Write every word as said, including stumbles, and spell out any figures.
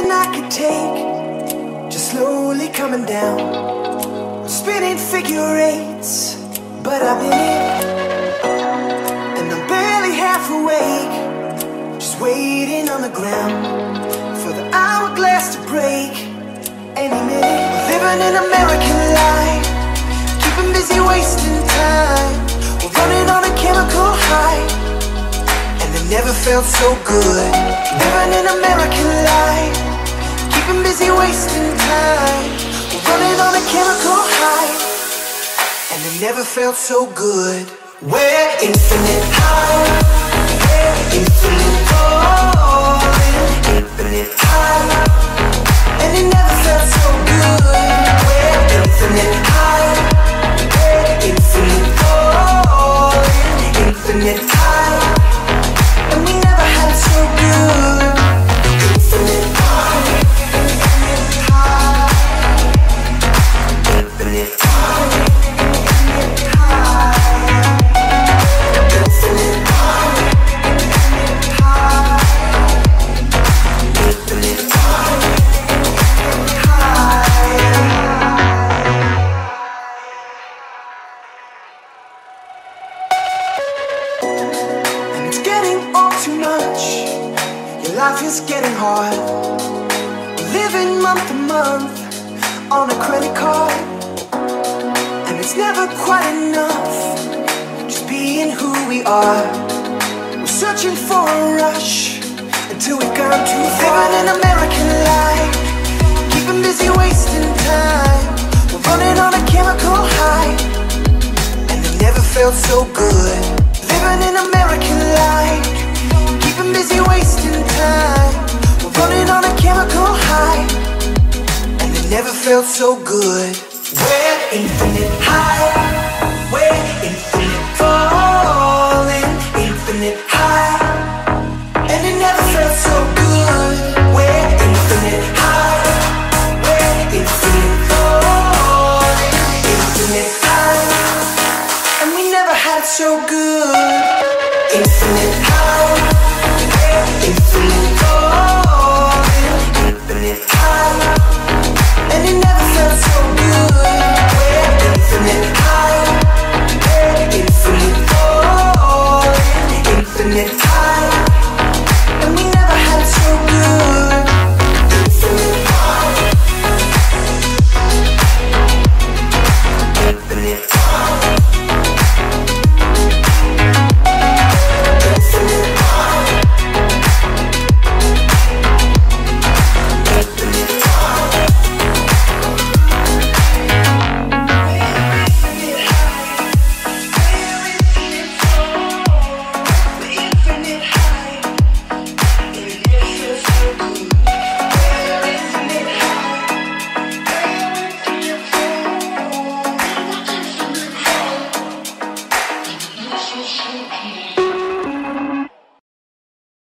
feeling I could take, just slowly coming down. I'm spinning figure eights, but I'm in it, and I'm barely half awake, just waiting on the ground for the hourglass to break any minute. We're living an American life, keeping busy, wasting time. We're running on a chemical high, and it never felt so good. Living an American life, keeping busy, wasting time. We're running on a chemical high, and it never felt so good. We're infinite high, we're infinite falling, infinite high, and it never felt so good. We're infinite high, we're infinite falling, infinite high, and we never had it so good. Infinite high, infinite high, infinite high, infinite high, infinite high, infinite high, infinite high. And it's getting all too much. Your life is getting hard. Living month to month on a credit card, and it's never quite enough just being who we are. We're searching for a rush until we've gone too far. Living an American life, keeping busy, wasting time. We're running on a chemical high, and it never felt so good. Living an American life, keeping busy, wasting time. We're running on a chemical high, and it never felt so good. We're infinite high, we're infinite falling, infinite high, and it never felt so good. We're infinite high, we're infinite falling, infinite high, and we never had it so good. Infinite high.